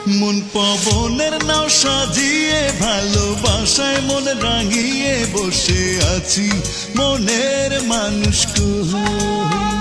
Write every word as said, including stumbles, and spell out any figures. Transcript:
মন পবনের নাও সাজিয়ে ভালোবাসায় মন রাঙিয়ে বসে আছি মনের মানুষ কো।